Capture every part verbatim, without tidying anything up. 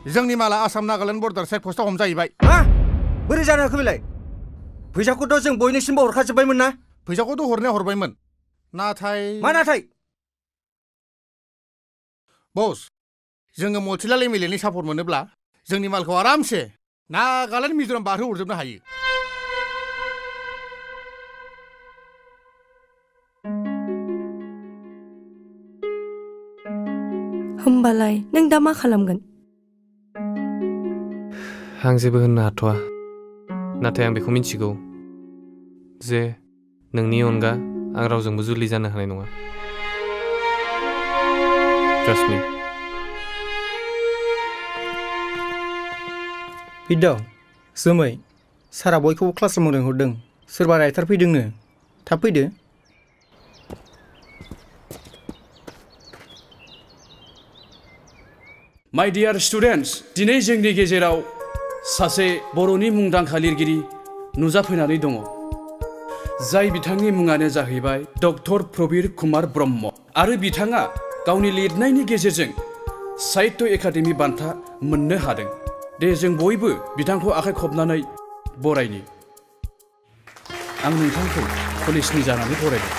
जोंनि माला Assam Nagaland border check पस्टआव हमजाहैबाय। मा बोरै जानो हाखो बेलाय? फैसाखौथ' जों बयनिसिमबो हरखाजोब्बायमोन ना? फैसाखौथ' हरनाया हरबायमोन, नाथाय मा नाथाय? बस, जोङो मथिलाल एम एल ए नि सापर्ट मोनोब्ला जोंनि मालखौ आरामसे नागालेण्ड मिज'राम बारहोहरजोबनो हायो। होमबालाय नों दा मा खालामगोन? आं जेबो होननो हाथ'आ, नाथाय आं बेखौ मिन्थिगौ जे नोंनि अनगा आं रावजोंबो जुलि जानो हानाय नङा। Trust me. बिद्दा, जोमै, सारा बयखौबो क्लासरुमाव लिंहरदों। सोरबा राइटार फैदोंनो, थाब फैदो। माय डियार स्टुडेन्टस, दिनै जोंनि गेजेराव सासे बर'नि मुंदांखा लिरगिरि नुजाफैनानै दङ, जाय बिथांनि मुङानो जाहैबाय डक्टर प्रबिर कुमार ब्रह्म, आरो बिथाङा गावनि लिरनायनि गेजेरजों साहित्य एकाडेमि बान्था मोननो हादों। दे जों बयबो बिथांखौ आखाइ खबनानै बरायनि। आं नोंथांखौ कलेजनि जानानै बरायदों।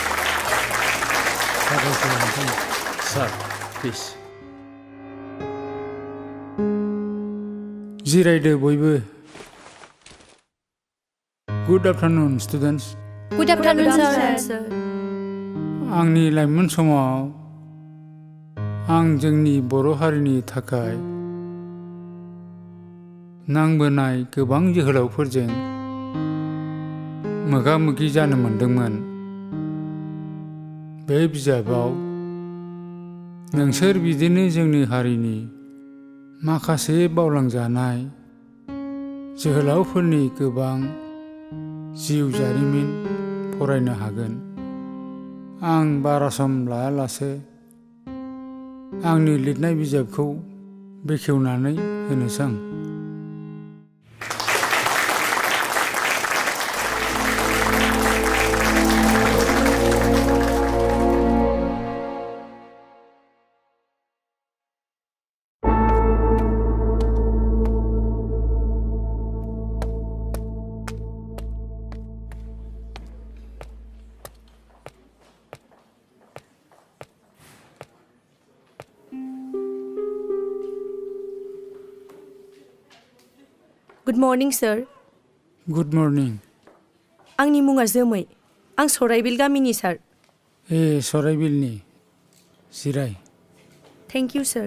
सार, प्लिज। जिरायदो बयबो। Good afternoon students. Good afternoon sir. आंनि लाइमोन समाव आं जोंनि बर' हारिनि थाखाय नांबोनाय गोबां जोहोलावफोरजों मोगा मोगि जानो मोनदोंमोन। बे बिजाबाव नोंसोर बिदिनो जोंनि हारिनि माखासे बावलांजानाय जोहोलावफोरनि गोबां जिउ जारिमिन फरायनो हागोन। आं बारा सम लायालासे आंनि लिरनाय बिजाबखौ बेखेवनानै होनोसै। Good morning sir. Good morning. आंनि मुङा जोमै, आं सराइबिल गामिनि सार। ए सराइबिलनि, जिराय। Thank you sir.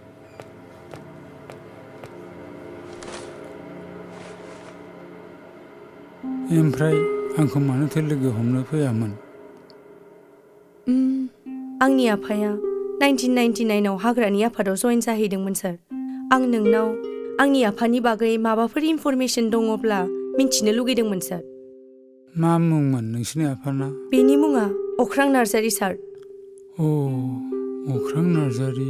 ओमफ्राय आंखौ मानोथो लोगो हमनो फैयामोन? आंनि आफाया नाइनटिन नाइनटि नाइनआव हाग्रानि आफादाव जइन जाहैदोंमोन सार। आं नोंनाव आंनि आफानि बागै माबाफोर इनफरमेसन दङब्ला मिन्थिनो लुगैदोंमोन सार। मा मुंमोन नोंसिनि आफाना? बेनि मुङा अख्रां नार्जारी सार। अ, अख्रां नार्जारी।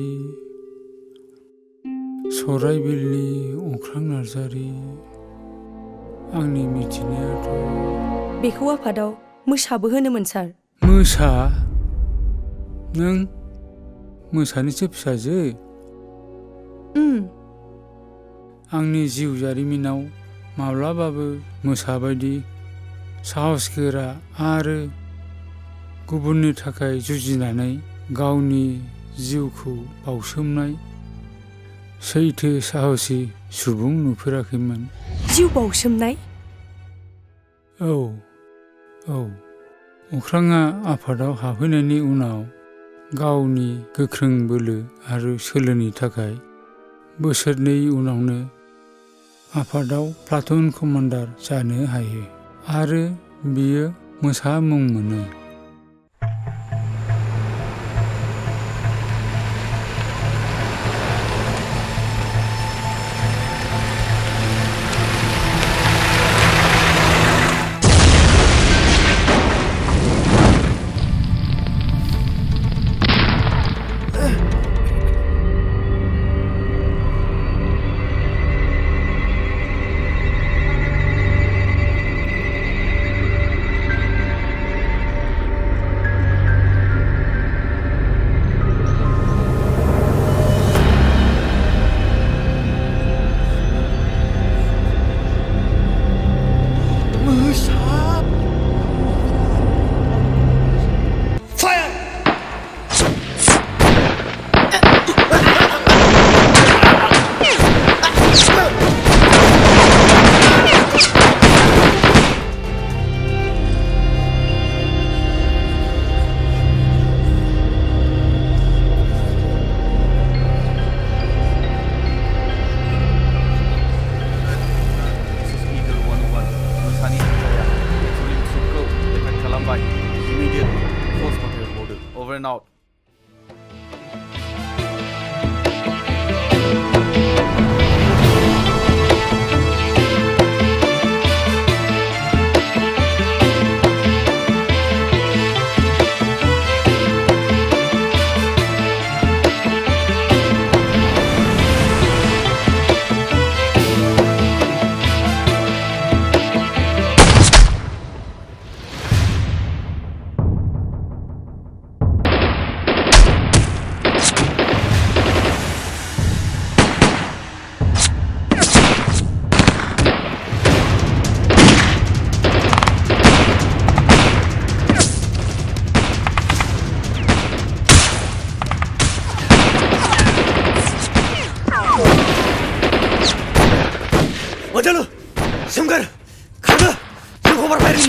सराइबिलनि अख्रां नार्जारी। आंनि मिथिनायाथ' बेखौ आफादाव मोसाबो होनोमोन सार। मोसा? नों मोसानिसो फिसाजो? आंनि जिउ जारिमिनाव माब्लाबाबो मोसा बायदि साहसगोरा आरो गुबुननि थाखाय जुजिनानै गावनि जिउखौ बावसोमनाय सैथो साहसि सुबुं नुफेराखैमोन। जिउ बावसोमनाय? औ औ। अख्राङा आफादाव हाबहैनायनि उनाव गावनि गोख्रों बोलो आरो सोलोनि थाखाय बोसोरनै उनावनो आफादाव प्लाटुन कमान्डार जानो हायो आरो बियो मोसा मुं मोनो। over and out. 어절로 심가르 가가 고발 파이링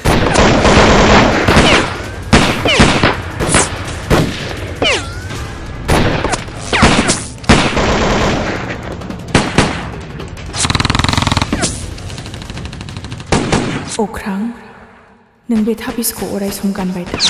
अख्रां नों बे थाबिसखौ अराय सम गानबाय था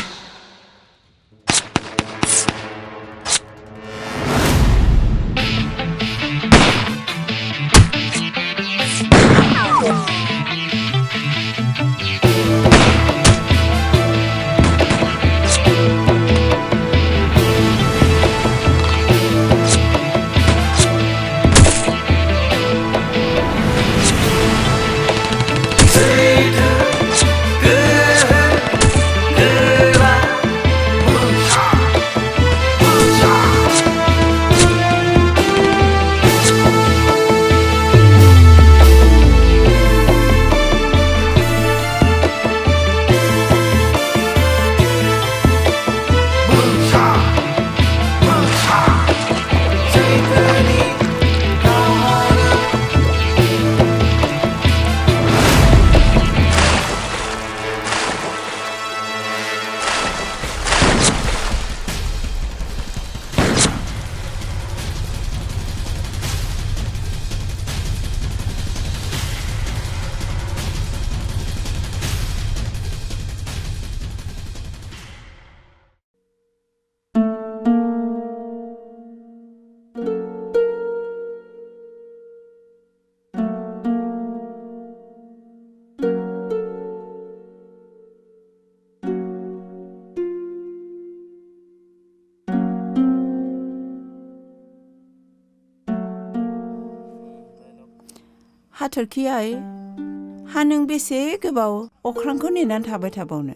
हाथरखियाय हा नों बेसे गोबाव अख्रांखौ नेनानै थाबाय थाबावनो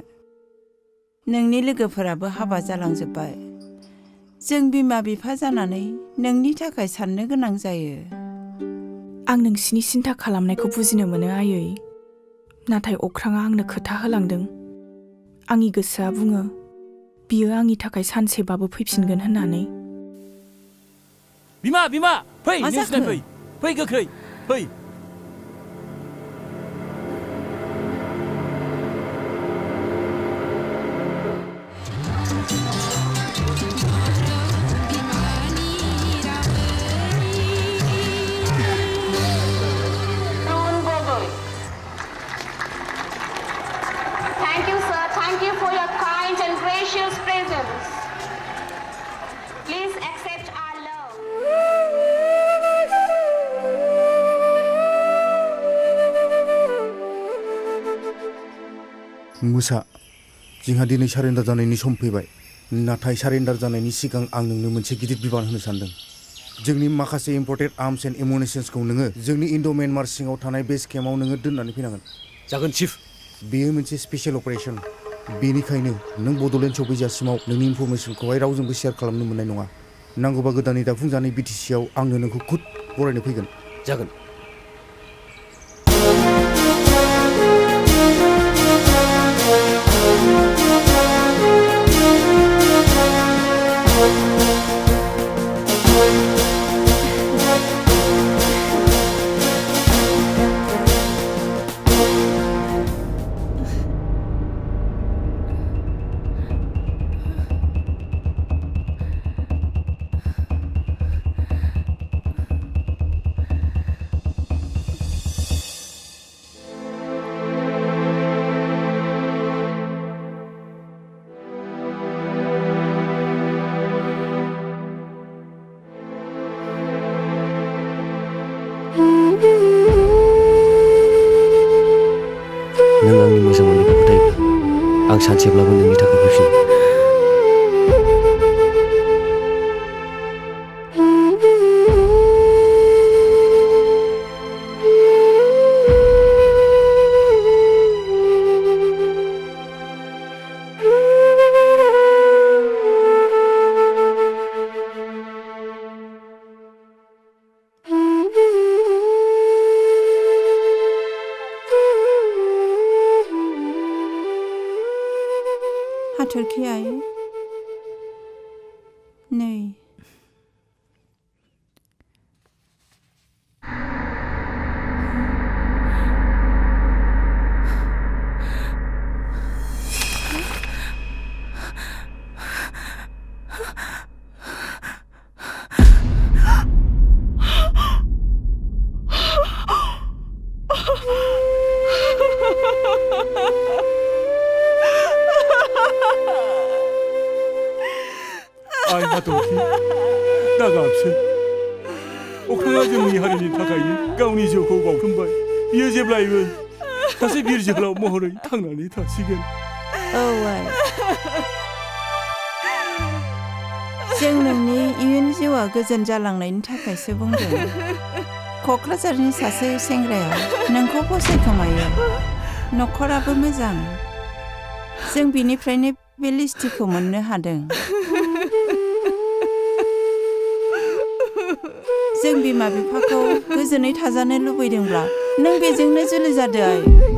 नोंनि लोगोफोराबो हाबा जालांजोब्बाय जों बिमा बिफा जानानै नोंनि थाखाय साननो गोनां जायो आं नोंसिनि सिन्था खालामनायखौ बुजिनो मोनो आयै नाथाय अख्राङा आंनो खोथा होलांदों आंनि गोसोआ बुङो बियो आंनि थाखाय सानसेबाबो फैफिनगोन होननानै बिमा बिमा फै निउस नायफै फै गोख्रै फै Thank you, sir. Thank you for your kind and gracious presence. Please accept our love. मुसा जोंहा दिनै सारेन्डार जानायनि सम फैबाय नाथाय सारेन्डार जानायनि सिगां आं नोंनो मोनसे गिदिर बिबान होनो सानदों जोंनि माखासे इम्पर्टेड आर्म्स एन्ड एमुनिशन्सखौ नोङो जोंनि इन्ड' म्यानमार सिङाव थानाय बेस केम्पआव नोङो दोननानै फैनांगोन जागोन चिफ बेयो मोनसे स्पेशल अपारेशन बेनिखायनो नों बड'लेण्ड सफैजासिमाव नोंनि इनफरमेसनखौहाय रावजोंबो शेयार खालामनो मोननाय नङा नांगौबा गोदानै दाफुंजानाय बिटिसिआव आंनो नोंखौ खुद बरायनो फैगोन जागोन सानसेब्लाबो नोंनि थाखाय फैफिनगोन। हाथरखि आइ नै आइ हाथरखि दा गाबसै अख्राङा जोंनि हारिनि थाखायनो गावनि जिउखौ बाउसोमबाय। बियो जेब्लायबो सासे बिर जोहोलाव महरै थांनानै थासिगोन। औ आइ जों नोंनि इयुन जिउआ गोजोन जालांनायनि थाखायसो बुंदों। क'क्राझारनि सासे सेंग्राया नोंखौ फसायखोमायो, न'खराबो मोजां। जों बिनिफ्रायनो बे लिस्टिखौ मोननो हादों। जों बिमा बिफाखौ गोजोनै थाजानो लुबैदोंब्ला नों बेजोंनो जुलि जादो आइ।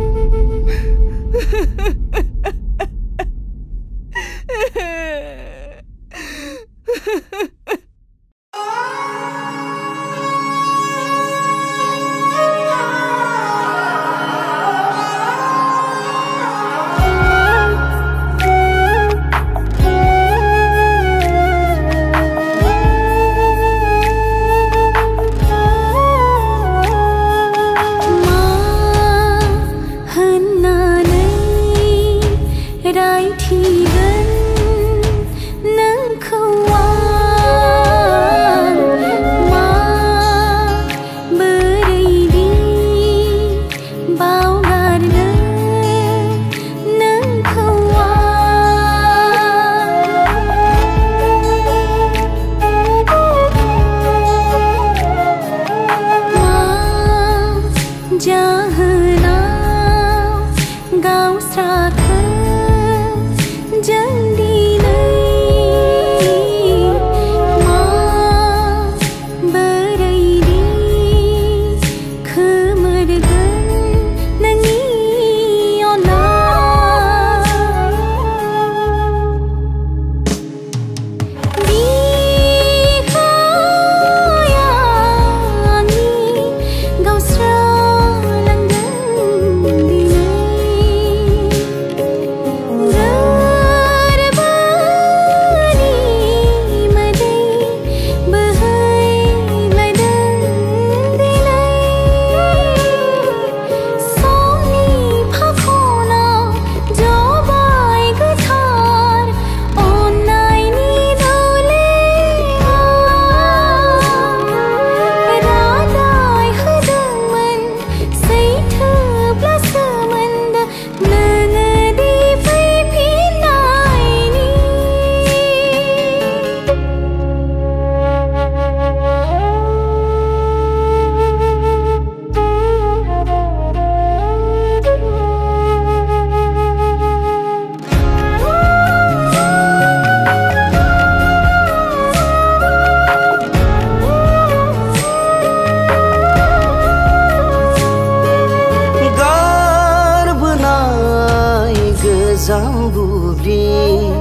जाम्बुब्रि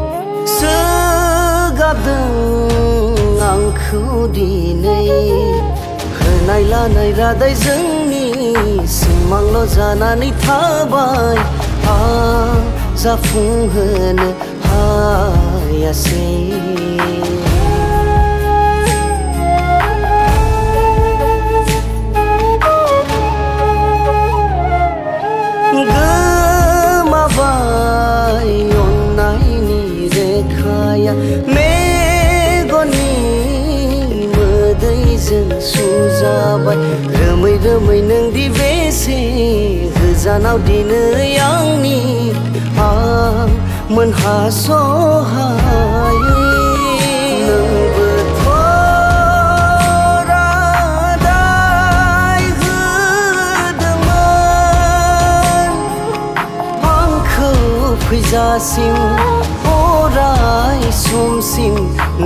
सोगाबदों आंखौ दिनै होनाय लानाय रादाय जोंनि सिमांल' जानानै थाबाय आं जाफुंहोनो हायासै। गोमाबाय अन्नायनि रेखाया मेगननि मोदैजों सुजाबाय रोमै रोमै नोंदि बेसे गोजानाव दिनै आंनि आं मोनहासहायै नोंबोथ' रादाय होदोंमोन आंखौ फैजासिम अराय समसिम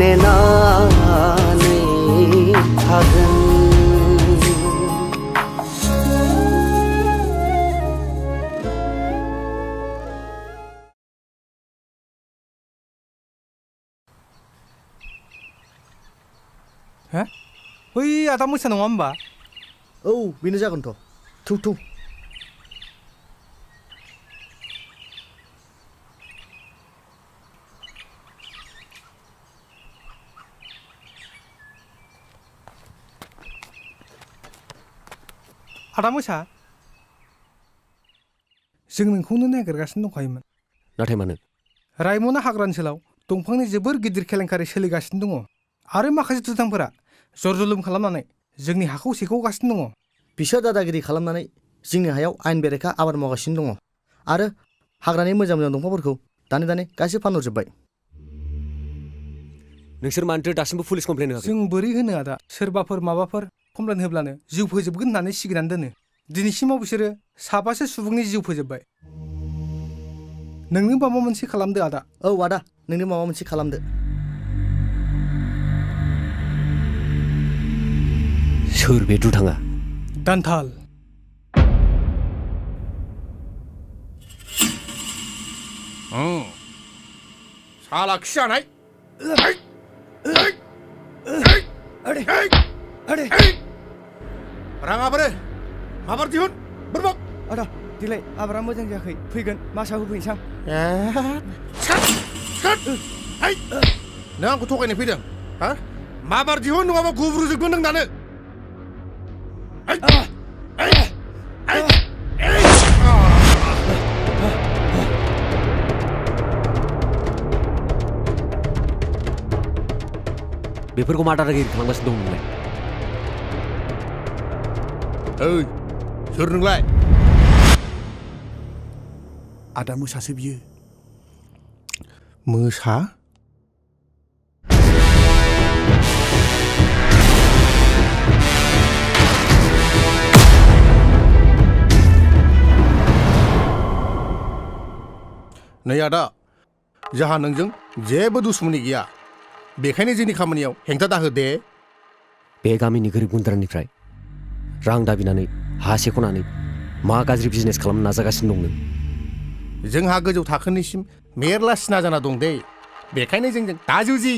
नेनानै थागोन। हो? बै आदा मोसा नङा होमबा? औ बेनो जागोनथ'। थौ थौ। आदा मोसा जों नोंखौनो नागिरगासिनो दंखायोमोन। नाथाय मानो? रायमना हाग्रा ओनसोलाव दंफांनि जोबोर गिदिर केलेंकारि सोलिगासिनो दङ आरो माखासे दुथांफोरा जर जुलुम खालामनानै जोंनि हाखौ सेख'गासिनो दङ। बिसोर दादागिरि खालामनानै जोंनि हायाव आयेन बेरेखा आबाद मावगासिनो दङ आरो हाग्रानि मोजां मोजां दंफांफोरखौ दानै दानै गासैबो फानहरजोब्बाय। नोंसोर मानोथो दासिमबो पुलिस कमप्लेन होआखै? जों बोरै होनो आदा? सोरबाफोर माबाफोर कमप्लेन होब्लानो जिउ फोजोबगोन होननानै सिगिनानै दोनो। दिनैसिमाव बिसोरो साबासो सुबुंनि जिउ फोजोब्बाय। नोंनो माबा मोनसे खालामदो आदा। औ आदा नोंनो माबा मोनसे खालामदो। सोर बे दुथाङा? दान्थाल। साला खि जानाय। राङा बोरो माबार दिहुन बोरबाव। आदा दिलाय आबारा मोजां जायाखै फैगोन मासाव होफैनोसां। नों आंखौ थगायनो फैदों हा? माबार दिहुन नङाबा गुब्रुजोबगोन नों दानो। बेफोरखौ मा दादागिरि खालामगासिनो दं नोंलाय? ओइ सोर नोंलाय? आदा मोसासो बियो। मोसा? नै आदा जोंहा नोंजों जेबो दुश्मनी गैया बेखायनो जोंनि खामानियाव हेंथा दाहो दे। बे गामिनि गोरिब गुन्द्रानिफ्राय रां दाबिनानै हा सेख'नानै मा गाज्रि बिजनेस खालामनो नाजागासिनो दं नों? जोंहा गोजौ थाखोनिसिम मेरला सिना जाना दं दे बेखायनो जोंजों दाजुजि।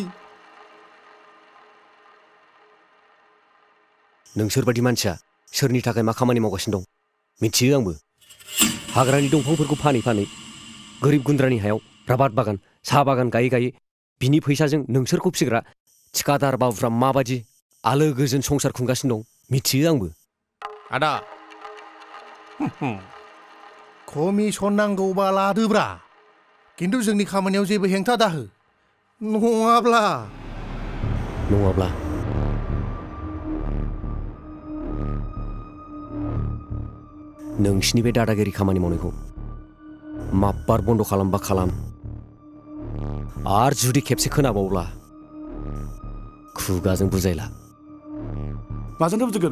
नोंसोर बायदि मानसिया सोरनि थाखाय मा खामानि मावगासिनो दं मिथियो आंबो। हाग्रानि दंफांफोरखौ फानै फानै गोरिब गुन्द्रानि हायाव राबार बागान साहा बागान गायै गायै बिनि फैसाजों नोंसोरखौ फिसिग्रा थिखादार बाबुफ्रा माबादि आलो गोजोन संसार खुंगासिनो दं मिथियो आंबो। आदा कमिसन नांगौबा लादोब्रा खिन्थु जोंनि खामानियाव जेबो हेंथा दाहो नङाब्ला नङाब्ला नोंसिनि बे दादागिरि खामानि मावनायखौ माब्बार बन्द खालामबा खालाम आरो जुदि खेबसे खोनाबावब्ला खुगाजों बुजायला। माजोंथ' बुजायगोन?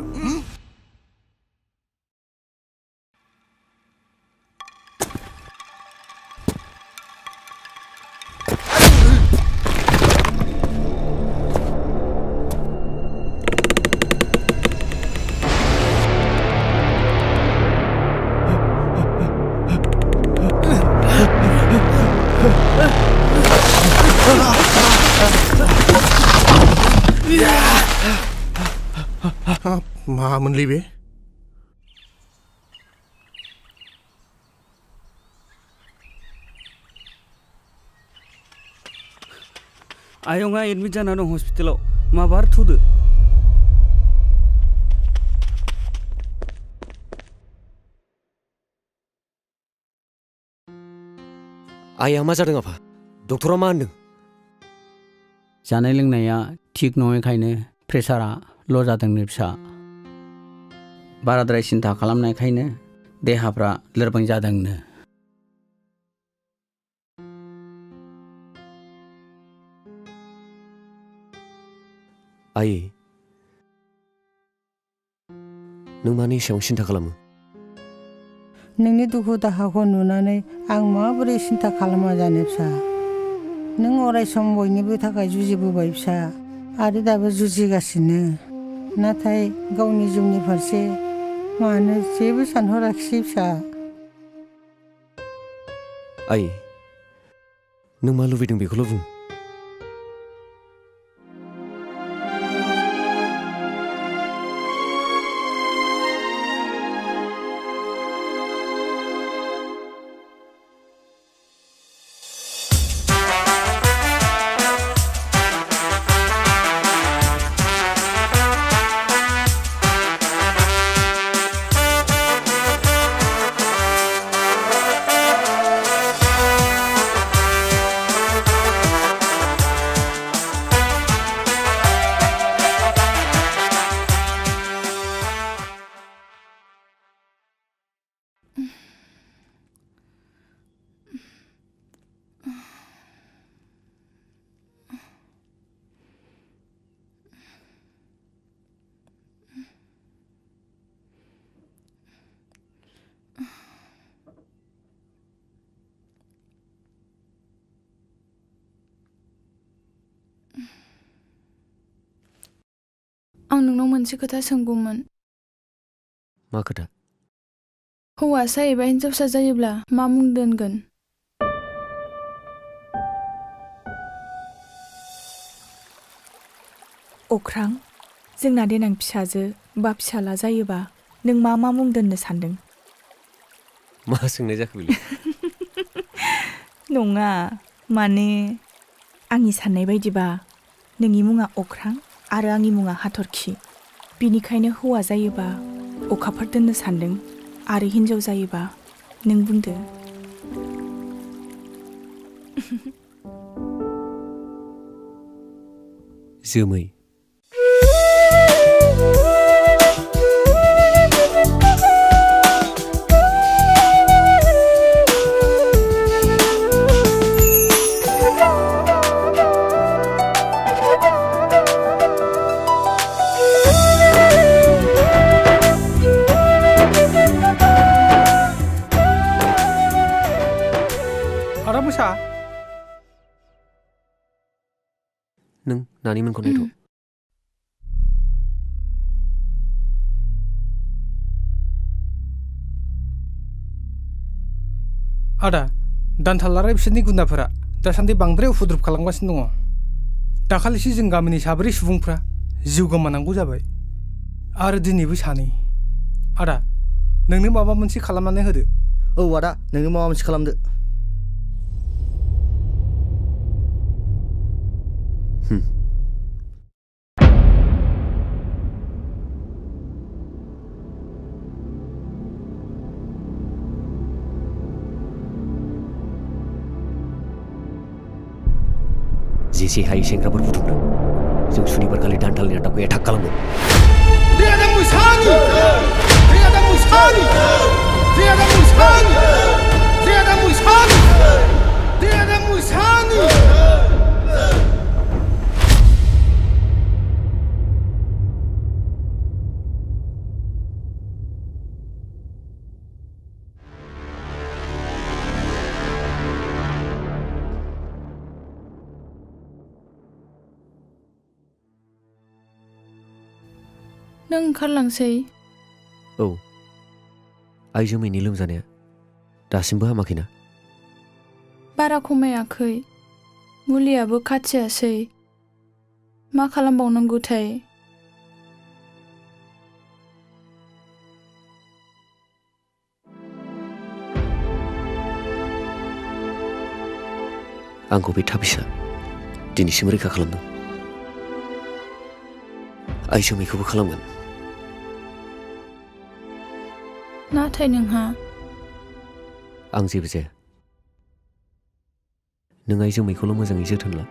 मामोनलै बे? आयंआ एडमिट जाना दं हस्पिटालाव माबार थुदो। आइया मा जादों आफा? डक्टरा मा होनदों? जानाय लोंनाया थिग नङैखायनो प्रेसारा ल' जादोंनो फिसा। बाराद्राय सिन्था खालामनायखायनो देहाफ्रा लोरबां जादोंनो। आइ नों मानि एसेबां सिन्था खालामो नोंनि दुखु दाहाखौ नुनानै आं माबोरै सिन्था खालामा जानो फिसा नों अरायसम बयनिबो थाखाय जुजिबोबाय फिसा आरो दाबो जुजिगासिनो नाथाय गावनि जिउनि फारसे मानो जेबो सानहराखिसै फिसा आइ नों मा लुबैदों बेखौल' बुं आं नोंनाव मोनसे खोथा सोंगौमोन मा खोथा हौवासा एबा हिन्जावसा जायोब्ला मा मुं दोनगोन अख्रां जोंना देनां फिसाजो बा फिसाला जायोबा नों मा मा मुं दोननो सानदों मा सोंनाय जाखो बेलाय नङा माने आंनि साननाय बायदिबा नोंनि मुङा अख्रां आरो आंनि मुङा हाथरखि बिनिखायनो हौवा जायोबा अखाफोर दोननो सानदों आरो हिन्जाव जायोबा नों बुंदो जोमै आदा मोसा नों नानिमोनखौ नायथ' आदा दानथालाराय बिसोरनि गुन्दाफोरा दासान्दि बांद्राय उपद्रब खालामगासिनो दङ दाखालिसो जों गामिनि साब्रै सुबुंफ्रा जिउ गोमानांगौ जाबाय आरो दिनैबो सानै आदा नोंनो माबा मोनसे खालामनानै होदो औ आदा नोंनो माबा मोनसे खालामदो जेसे हायो सेंग्राफोर बुथुमदों जों सुनिबार खालि दानथालनि आड्डाखौ एटाक खालामगोन नों ओंखारलांसै औ आइ जोमैनि लोमजानाया दासिमबो हामाखैना बारा खमायाखै मुलियाबो खाथियासै मा खालामबावनांगौथाय आंखौ बे थाबिसा दिनैसिम रैखा खालामदों आइ जोमैखौबो खालामगोन नाथाय नोंहा आं जेबो जाया नों आइ जोमैखौल' मोजाङै जोथोन ला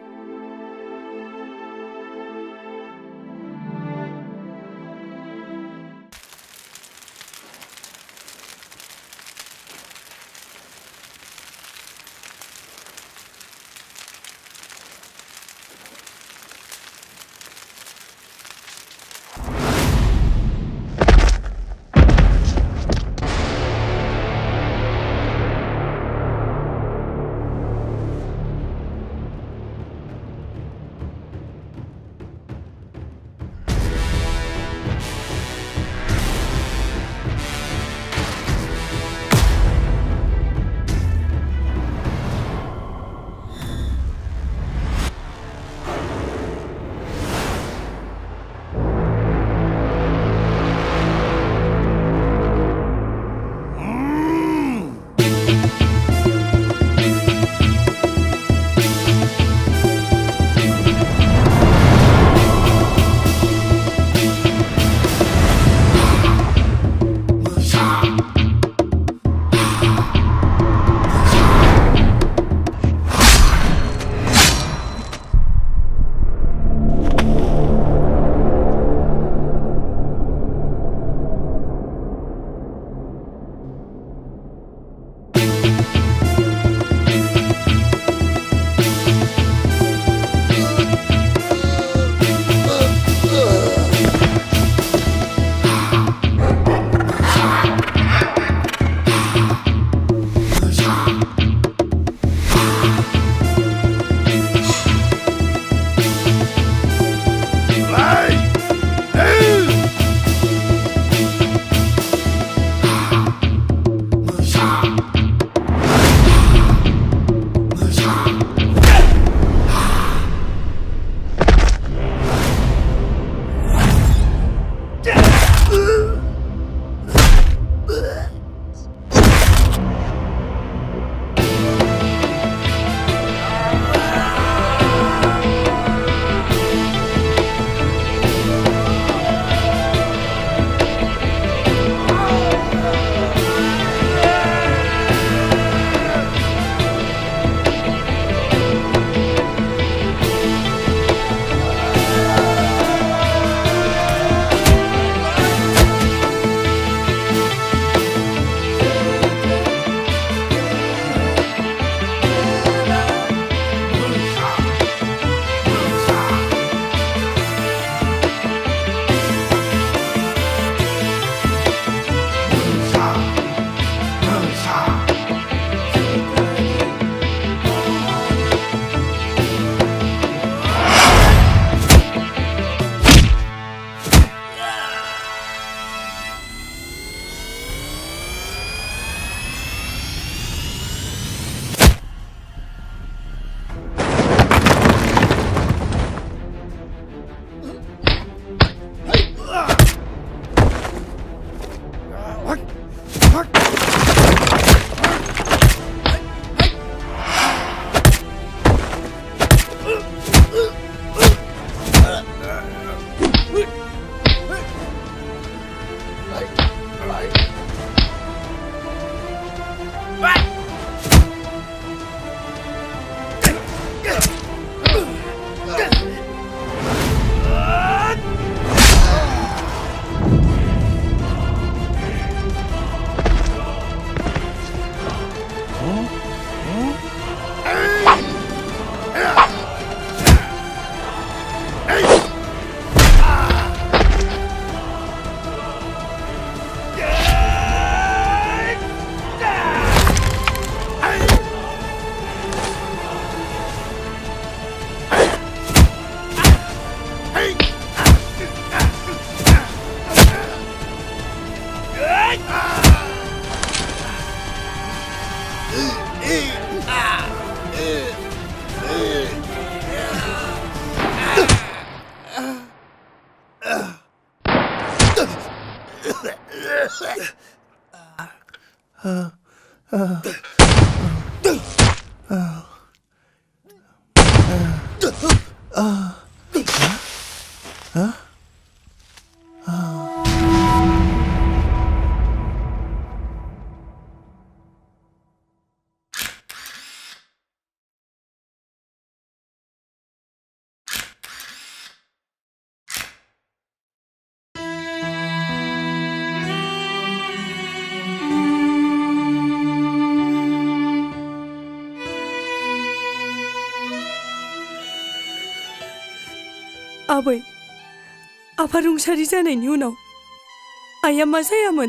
आबै आफा रुंसारि जानायनि उनाव आइया मा जायामोन?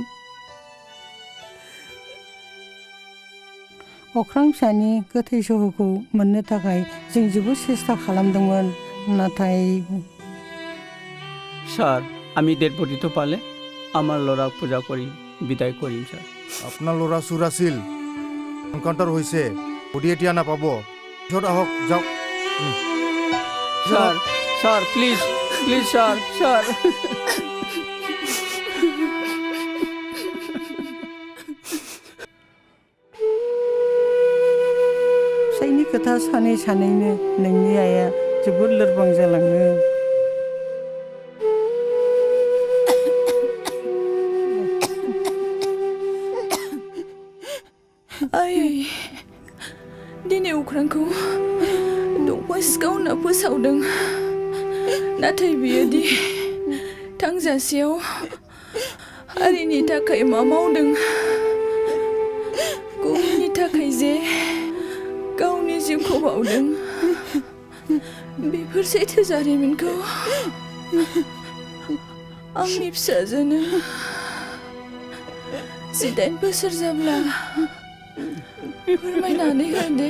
अख्रां फिसानि गोथै सह'खौ मोननो थाखाय जों जोबोद सेस्था खालामदोंमोन नाथाय স্যার আমি ডেড বডি তো পালে আমার লড়া পূজা করি বিদায় করিম স্যার। আপনার লড়া চুৰ আছিল, এনকাউণ্টাৰ হৈছে, বডি এতিয়া নাপাব। পিছত আহক, যাওক। Sir sir please please sir sir. फिसाइनि खोथा सानै सानैनो नोंनि आइया जोबोद लोरबां जालाङो। आइ दिनै अख्रांखौ दंफां सिखावना फोसावदों, नाथाय बियो दि थांजासेयाव हारिनि थाखाय मा मावदों, गुबुननि थाखाय जे गावनि जिउखौ बावदों, बेफोर सैथो जारिमिनखौ आंनि फिसाजोनो जिदाइन बोसोर जाब्ला फोरमायनानै हो दे।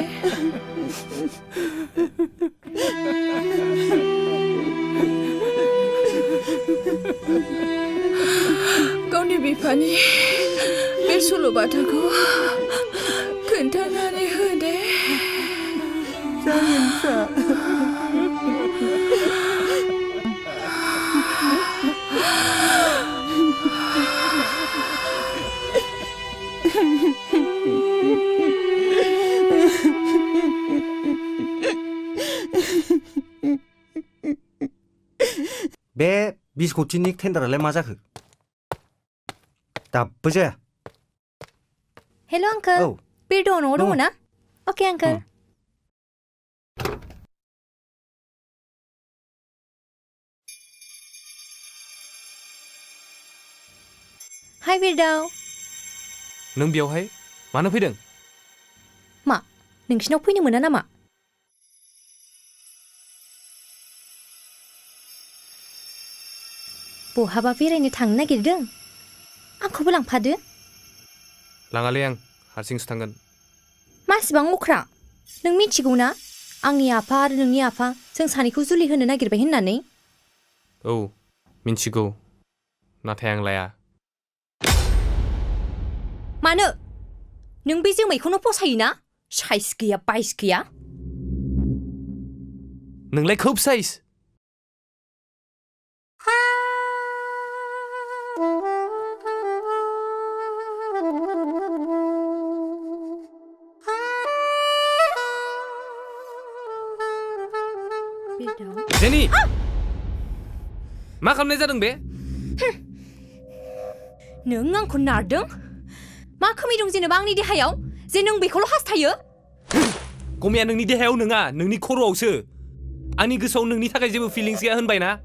गावनि बिफानि बे सल'बाथाखौ खोन्थानानै हो दे। जागोन फिसा। बे बिस कौटिनि टेन्डारालाय मा जाखो? दाबो जाया। हेल' आंकोल। औ। बिरद' न'आव दङ ना? अके आंकोल। हाय बिरदाव। नों बेयावहाय मानो फैदों? मा नोंसिनाव फैनो मोना नामा? बहाबा बेरायनो थांनो नागिरदों? आंखौबो लांफादो। लाङालै आं हारसिंसो थांगोन। मासिबां अख्रां, नों मिथिगौ ना आंनि आफा आरो नोंनि आफा जों सानैखौ जुलि होनो नागिरबाय होननानै? औ मिन्थिगौ, नाथाय आं लाया। मानो? नों बे जोमैखौनो फसायोना? साइज गैया बाइस गैया। नोंलाय खोब साइज। जेनी मा खालामनाय जादों बे? नों आंखौ नारदों? मा खोमै दं जेनेबा आंनि देहायाव जे नों बेखौल' हास्थायो? कमिया नोंनि देहायाव नङा, नोंनि खर'आवसो। आंनि गोसोआव नोंनि थाखाय जेबो फिलिंस गैया होनबाय ना।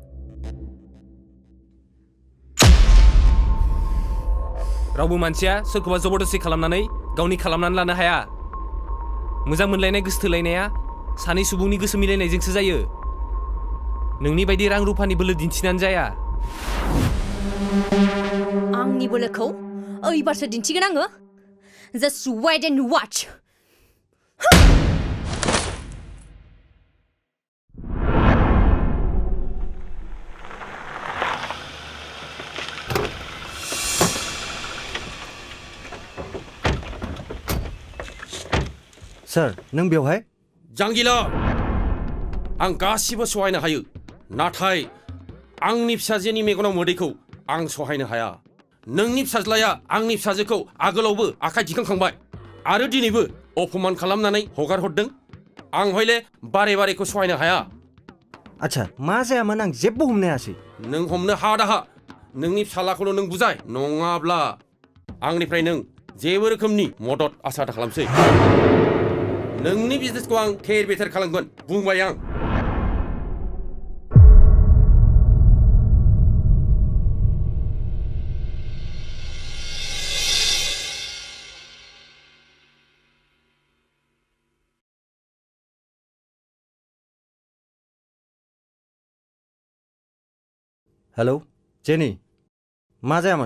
रावबो मानसिया सोरखौबा जबरदस्ति खालामनानै गावनि खालामनानै लानो हाया। मोजां मोनलायनाय गोसो थोलायनाया सानै सुबुंनि गोसो मिलायनायजोंसो जायो। नोंनि बायदि रां रुफानि बोलो दिन्थिनानै जाया। आंनि बोलोखौ ओइबारसो दिन्थिगोन आङो। Just wait and watch. सार नों बेवहाय? जांगिला, आं गासिबो सहायनो हायो, नाथाय आंनि फिसाजोनि मेगनाव मोदैखौ आं सहायनो हाया। नोंनि फिसाज्लाया आंनि फिसाजोखौ आगोलावबो आखाइ दिखांखांबाय आरो दिनैबो अपमान खालामनानै हगार हरदों आं हयले बारे बारेखौ सहायनो हाया आच्छा मा जायामोन आं जेबो हमनो हायासै नों हमनो हा दाहा नोंनि फिसालाखौल' नों बुजाय नङाब्ला आंनिफ्राय नों जेबो रोखोमनि मदद आसा दा खालामसै नोंनि बिजनेसखौ आं थेर बेथेर खालामगोन बुंबाय आं हेलौ जेनी मा जायामोन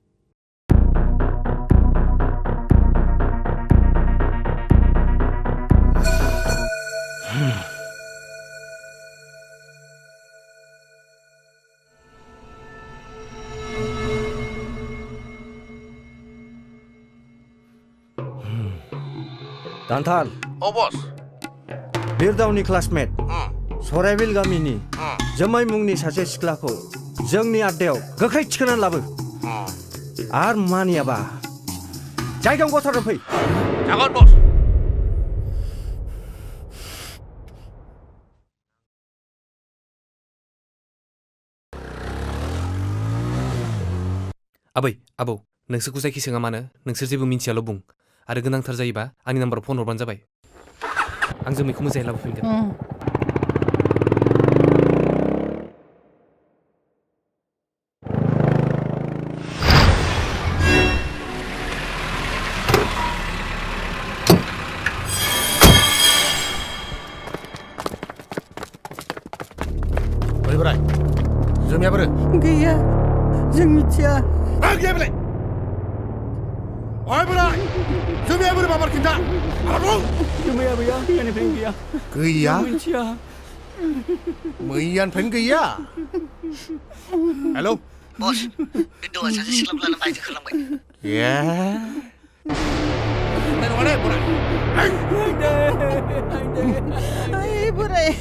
दान्थाल औ बस बिरदावनि क्लासमेट सराइबिल गामिनि जोमै मुंनि सासे सिख्लाखौ जोंनि आड्डायाव गोख्रै थिखोनानै लाबो आर मानियाबा जायगायाव गथारना फै जागोन बस आबै आबौ नोंसोरखौ जायखि सोङा मानो नोंसोर जेबो मिन्थियाल' बुं आरो गोनांथार जायोबा आंनि नाम्बाराव फन हरबानो जाबाय आं जोमैखौ मोजाङै लाबोफिनगोन बोरै जोमिया बोरो गैया जों मिथिया मा गैया बेलाय ओइ बोराय जोमिया बोरो माबार खिन्था आरो जोमिया गैया गैयानिफ्रायनो गैया गैया मिथिया मैयानिफ्रायनो गैया हेलौ बस बिन्दुआ सासे सिख्ला लानानै बायजो खालामबाय ए नङा दे बोराय ओइ बोराय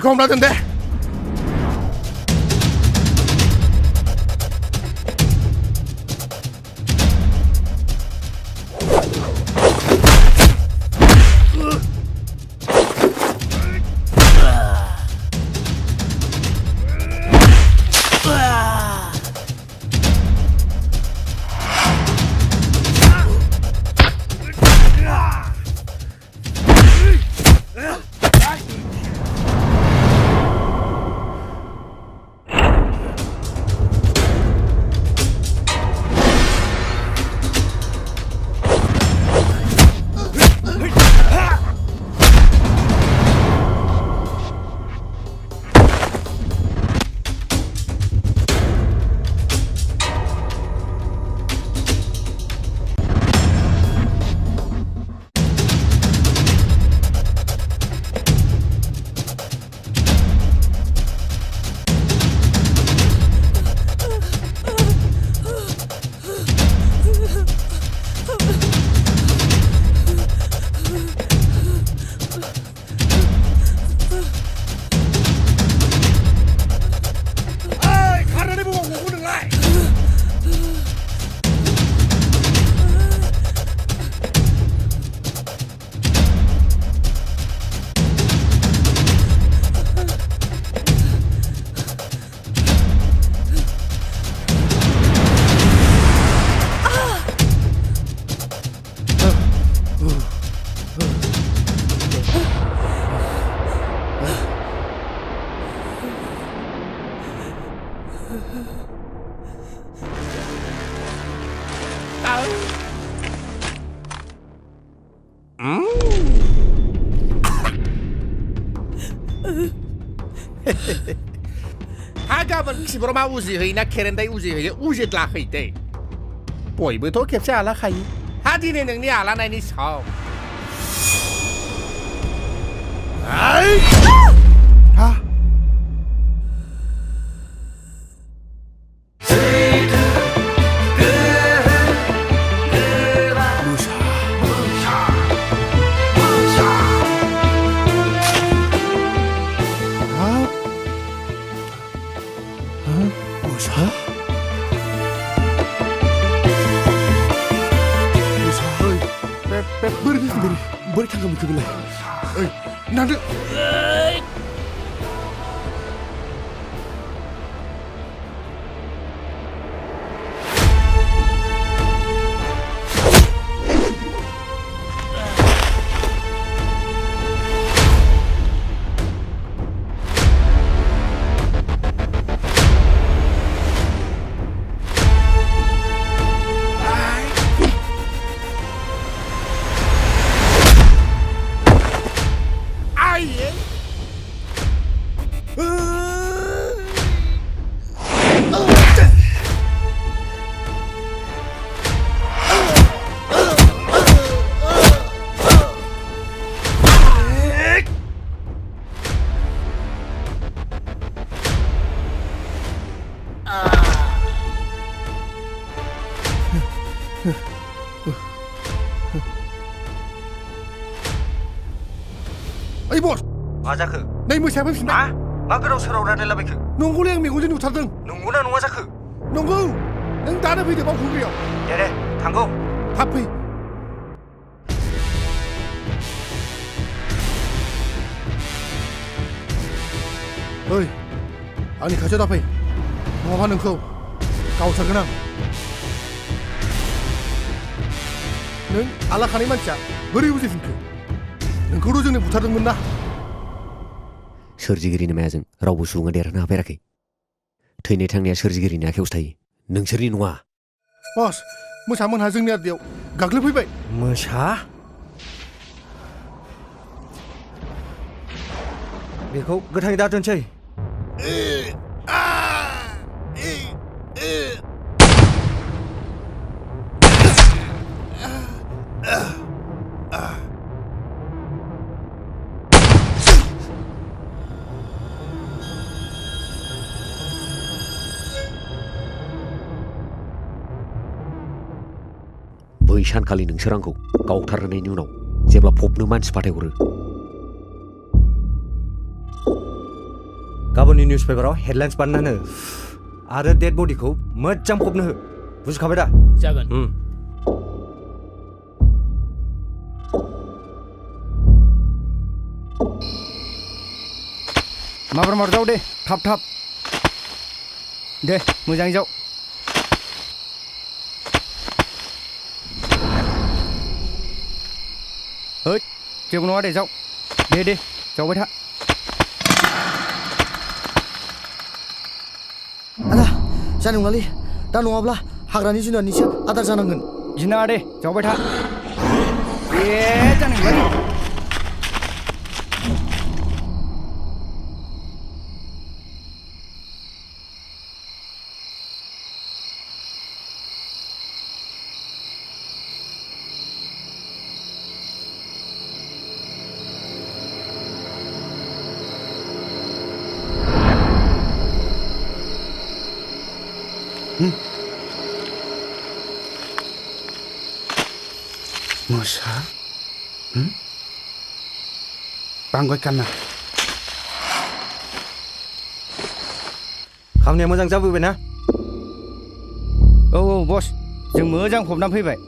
बेखौ हमना दोन दे गाबोन खिबरमा उजिहैना खेरेन्दाय उजिहैयो उजिद्लाखै दे बयबोथ' खेबसे आलाखायो हा दिनै नोंनि आलानायनि सम हा बोरै थांगोन बेखौ बेलाय ओइ नांदो ओइ बस मा जाखो नै मोसाया फैफिनबाय मा गोदाव सोराव रायलायलाबायखो नंगौलै आं मेगनजों नुथारदों नंगौना नङा जाखो नंगौ नों दानो फैदो बावखुंग्रियाव दे दे थांगौ थाब फै ओइ आंनि खाथियाव दाफै नङाबा नोंखौ गावथारगोन आं नों आलाखानाय मानसिया बोरै उजिफिनखो नोंखौथ' जोंनो बुथारदोंमोन ना सोरजिगिरिनि मायाजों रावबो सुबुङा देरहानो हाफेराखै थैनाय थांनाया सोरजिगिरिनि आखायावसो थायो नोंसोरनि नङा बस मोसामोनहा जोंनि आदायाव गाग्लोबफैबाय मोसा बेखौ गोथाङै दादोनसै बै सानखालि नोंसोर आंखौ गावथारनायनि उनाव जेब्ला फबनो मानसि फाथायहरो गाबोननि निउस पेपाराव हेडलाइन्स बानायना हो आरो डेड बडिखौ मोजां फबनो हो बुजिखाबाय दा जागोन माबार मार जाव दे थाब थाब दे मोजाङै जाव ओइ जेबो नङा दे जाव दे दे जावबाय था आदा जानाय नङालै दा नङाब्ला हाग्रानि जुनारनिसो आदार जानांगोन गिनाङा दे जावबाय था ए जानाय नङालै मोसा बांगय काना खामानिया मोजां जाबोबाय ना औ औ बस जों मोजां फबना फैबाय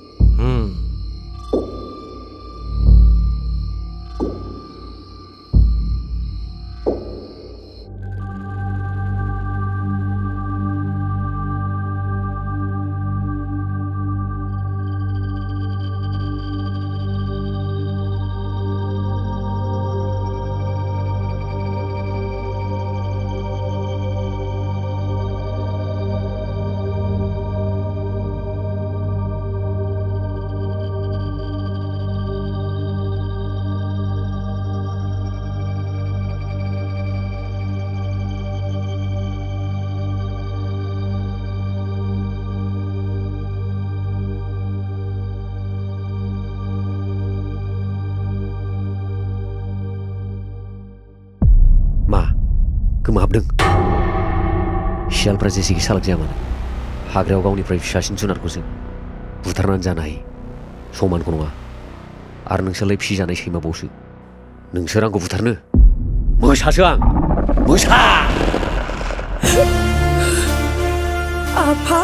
गोमोहाबदों सियालफ्रा जेसेखि सालाक जाया मानो हाग्रायाव गावनिफ्राय फिसासिन जुनारखौसो बुथारनानै जानो हायो समानखौ नङा आरो नोंसोरलाय फिजानाय सैमाबावसो नोंसोर आंखौ बुथारनो मोसासो आं मोसा आफा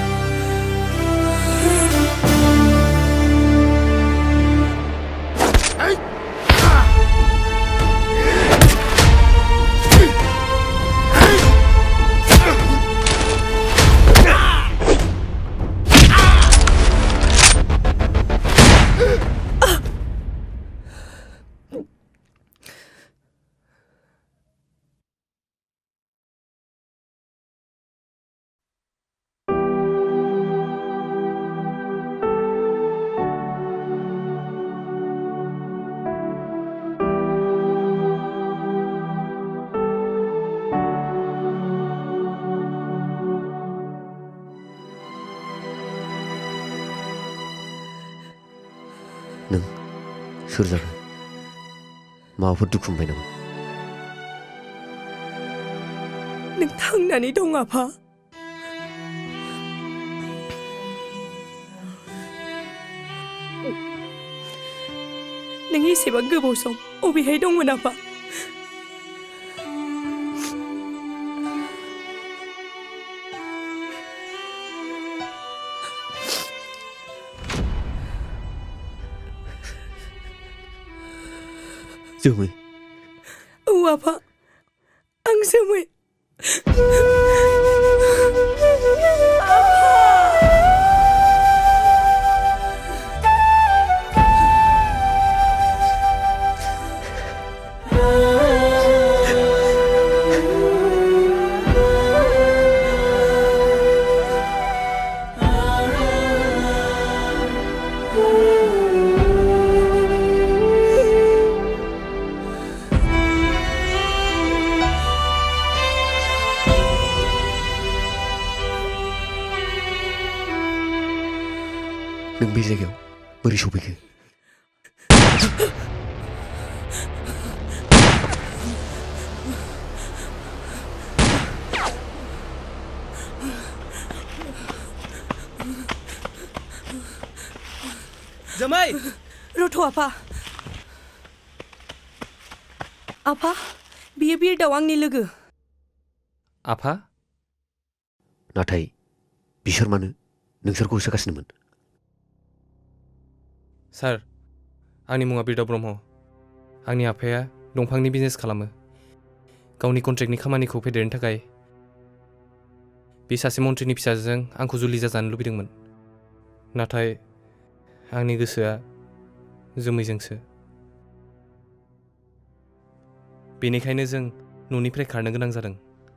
नों सोर जाखो माबाफोर दुखु मोनबाय नामा नों थांनानै दं आफा नों एसेबां गोबाव सम अबेहाय दंमोन आफा जोमै औ आफा आं जोमै नों बे जायगायाव बोरै सफैखो जोमै रथ' आफा आफा बियो बिरदाव आंनि लोगो आफा नाथाय बिसोर मानो नोंसोरखौ होसोगासिनोमोन? सार आंनि मुङा बिरदाव ब्रह्म आंनि आफाया दंफांनि बिजनेस खालामो गावनि कन्ट्रेक्टनि खामानिखौ फेदेरनो थाखाय बे सासे मन्थ्रिनि फिसाजों आंखौ जुलि जाजानो लुबैदोंमोन नाथाय आंनि गोसोआ जोमैजोंसो बेनिखायनो जों न'निफ्राय खारनो गोनां जादों।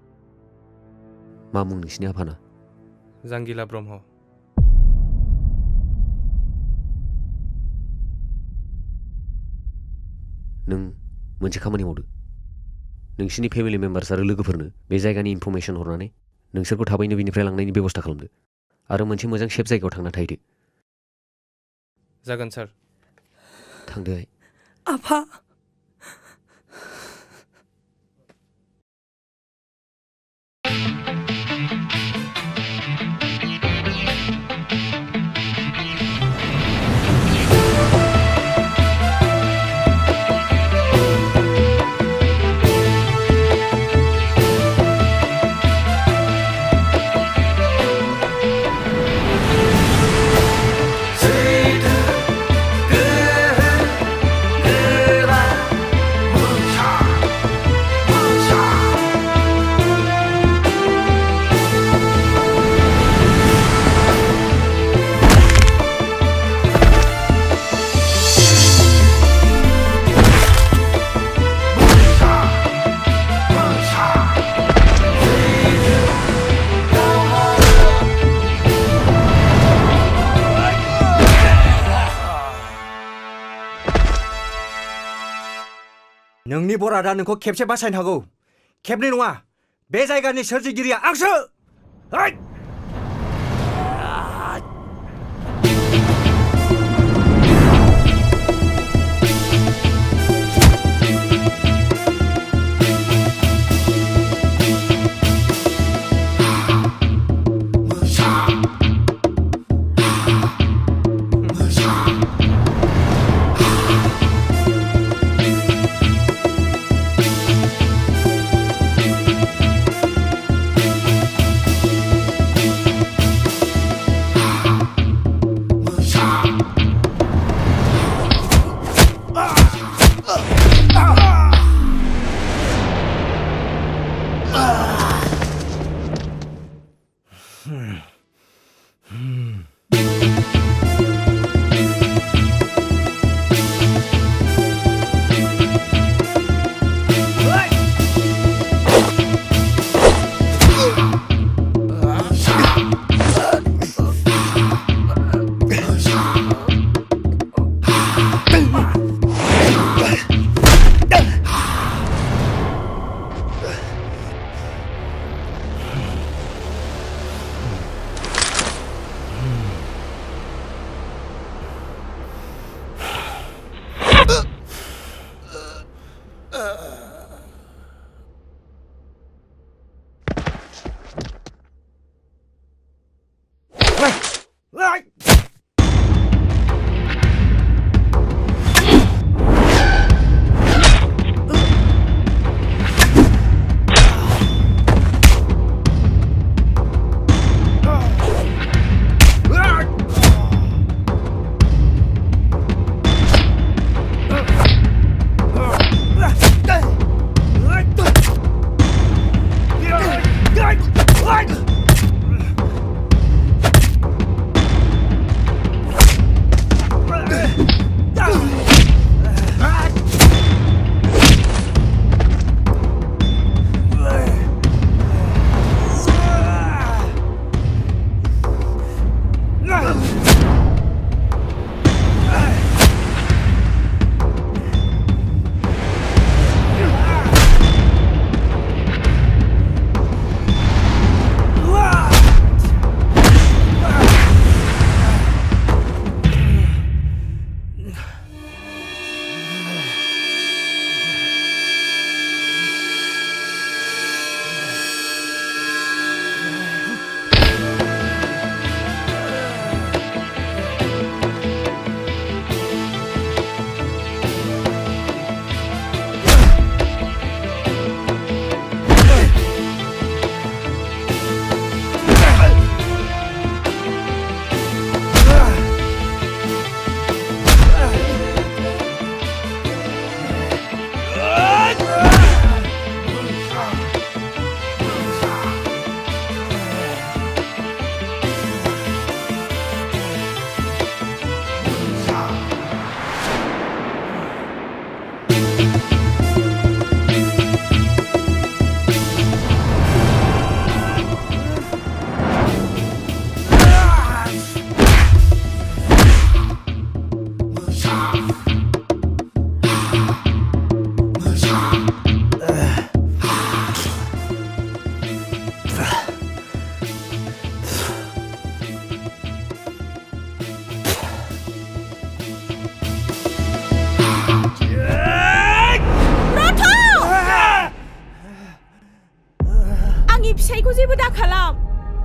मा मुं नोंसिनि आफाना? जांगिला ब्रह्म। नों मोनसे खामानि मावदो नोंसिनि फेमिलि मेम्बार्स आरो लोगोफोरनो बे जायगानि इनफरमेसन हरनानै नोंसोरखौ थाबैनो बेनिफ्राय लांनायनि बेबस्था खालामदो आरो मोनसे मोजां सेफ जायगायाव थांना थाहैदो। जागोन सार। थांदोहाय। आफा नोंनि बरादा नोंखौ खेबसे बासायनो हागौ खेबनै नङा बे जायगानि सोरजिगिरिया आंसो। आंनि फिसायखौ जेबो दा खालाम।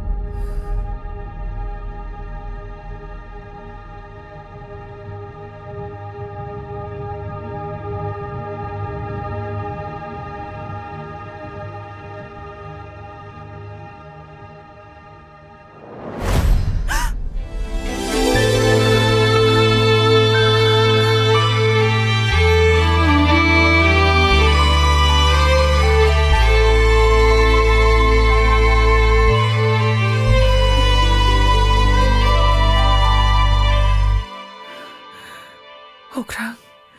अख्रां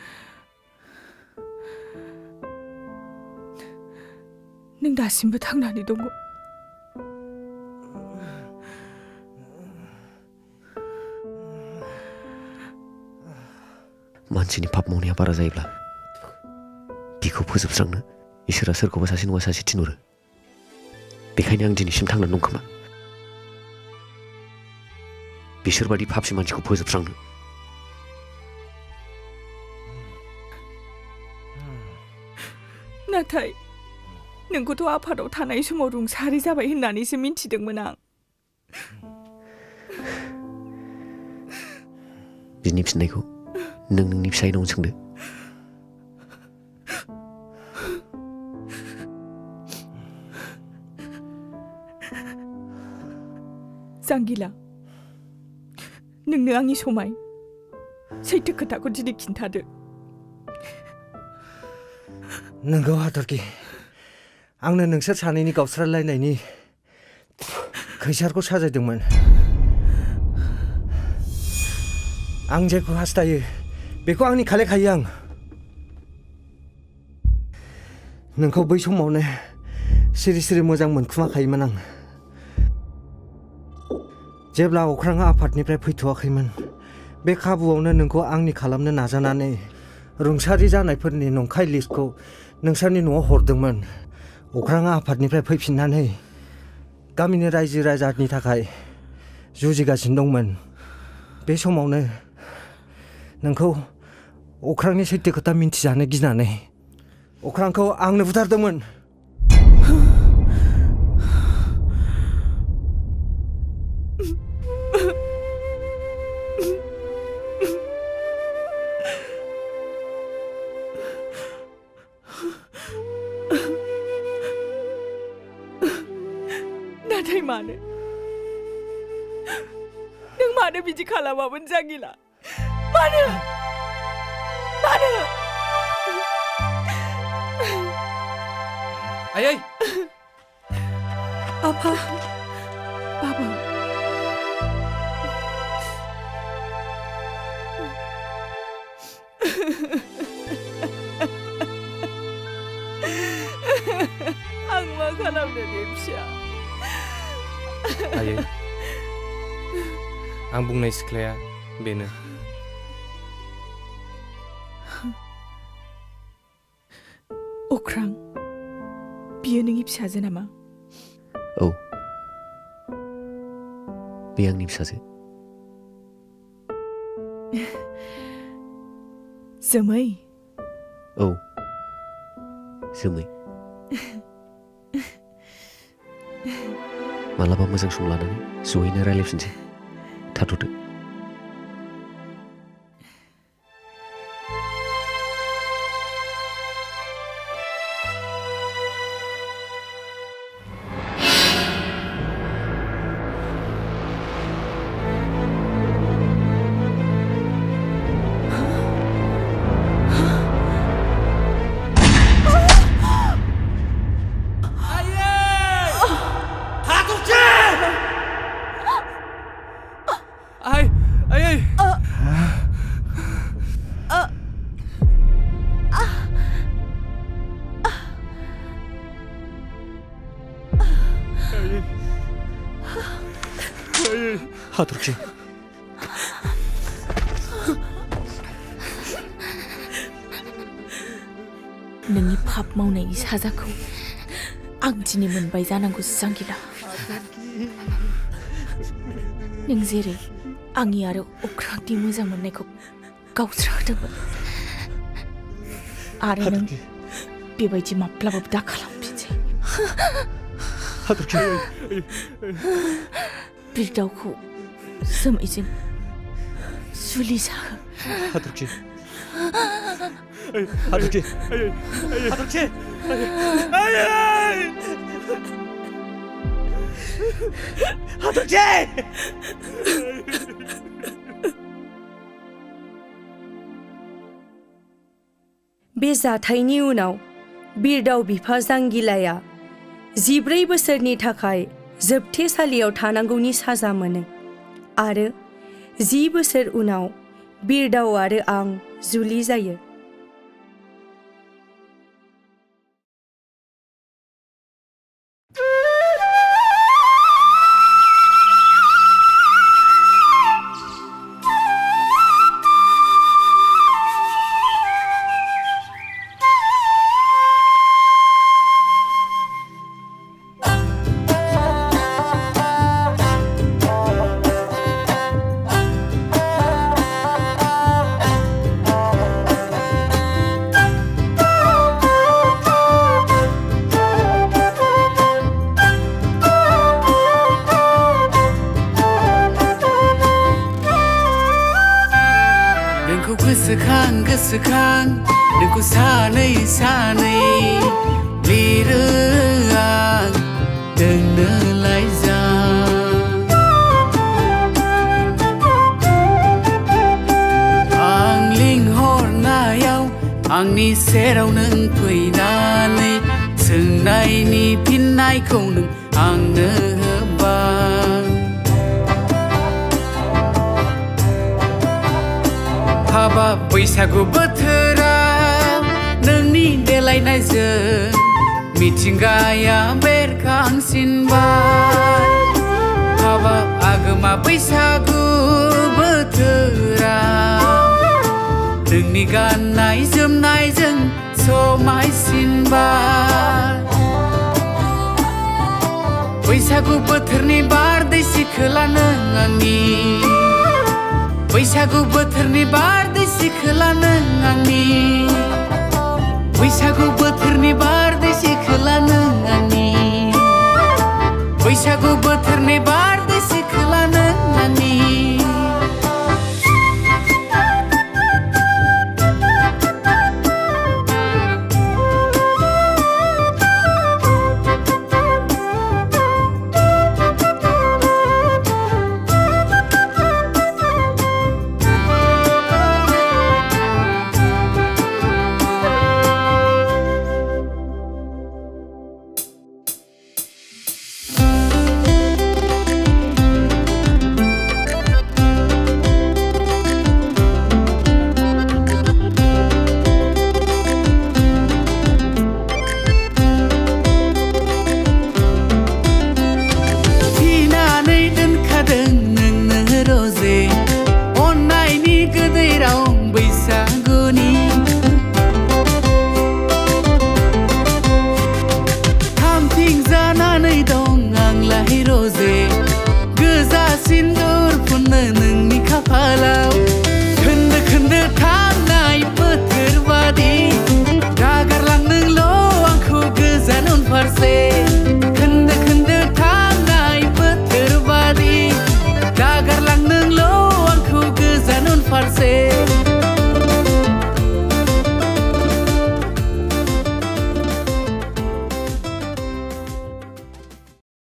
नों दासिमबो थांनानै दङ। मानसिनि पाप मावनाया बारा जायोब्ला बिखौ फोजोबस्रांनो इसोरा सोरखौबा सासे नङा सासे थिनहरो। बेखायनो आं दिनैसिम थांनानै दं खोमा बिसोरबादि पापसि मानसिखौ फोजोबस्रांनो। नाथाय नोंखौथ' आफादाव थानाय समाव रुंसारि जाबाय होननानैसो मिन्थिदोंमोन आं। बिनि फिननायखौ नों नोंनि फिसायनाव सोंदो। जांगिला नोंनो आंनि समाय सैथो खोथाखौ दिनै खिन्थादो। नंगौ हाथरखि आंनो नोंसोर सानैनि गावस्रालायनायनि खैसारखौ साजायदोंमोन। आं जेखौ हास्थायो बेखौ आंनि खालायखायो आं। नोंखौ बै समावनो सिरि सिरि मोजां मोनखुमाखायोमोन आं। जेब्ला अख्राङा आफादनिफ्राय फैथ'वाखैमोन बे खाबुआवनो नोंखौ आंनि खालामनो नाजानानै रुंसारि जानायफोरनि नंखाय लिस्टखौ नोंसोरनि न'आव हरदोंमोन। अख्राङा आफादनिफ्राय फैफिननानै गामिनि रायजो राजानि थाखाय जुजिगासिनो दंमोन। बे समावनो नोंखौ अख्रांनि सैथो खोथा मिन्थिजानो गिनानै अख्रांखौ आंनो बुथारदोंमोन। नाथाय मानो नों मानो बिदि खालामामोन जांगिला? मानो मानो? आयै आफा बाबा आं मा खालामनो दे फिसा? आयै आं बुंनाय सिख्लाया बेनो। अख्रां बियो नोंनि फिसाजो नामा? औ बे आंनि फिसाजो। जोमै? औ जोमै। मालाबा मोजां सम लानानै जयैनो रायलायफिनसै। थाथ'दो। हाथरखि नोंनि पाप मावनायनि साजाखौ आं दिनै मोनबाय जानांगौ जांगिला। नों जेरै आंनि आरो अख्रांनि मोजां मोननायखौ गावस्राहोदोंमोन आरो नों बेबायदि माब्लाबाबो दा खालामफिनसै। हाथरखि बिरदावखौ जोमैजों जुलि जाहो हाथरखि हाथरखि हाथरखि हाथरखि बे जाथायनि उनाव बिरदाव बिफा जांगिलाया जिब्रै बोसोरनि थाखाय जोबथेसालियाव थानांगौनि साजा मोनो आरो जि बोसोर उनाव बिरदाव आरो आं जुलि जायो। गोसोखां गोसोखां नोंखौ सानै सानै लिरो आं दोननो लाइजाम आं लिंहरनायाव आंनि सेराव नों फैनानै सोंनायनि फिननायखौ नों आंनो होबाय हाबाब बैसागु बोथोराव नोंनि देलायनायजों मिथिंगाया बेरखांसिनबाय हाबाब आगोमा बैसागु बोथोराव नोंनि गाननाय जोमनायजों समायसिनबाय बैसागु बोथोरनि बारदै सिखोला नों आंनि बैसागु बोथोरनि बारदै सिखोला नों आंनि बैसागु बोथोरनि बारदै सिखोला नों आंनि बैसागु बोथोरनि बारदै सिखोला